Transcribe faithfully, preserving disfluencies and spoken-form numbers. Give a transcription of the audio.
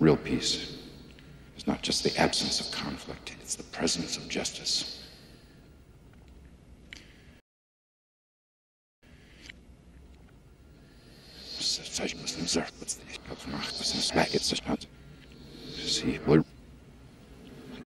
Real peace is not just the absence of conflict, it's the presence of justice. Sie, wohl